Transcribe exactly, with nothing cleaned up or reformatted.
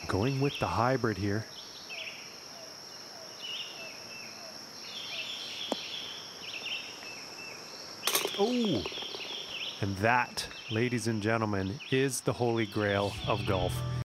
Going with the hybrid here. Oh! And that, ladies and gentlemen, is the holy grail of golf.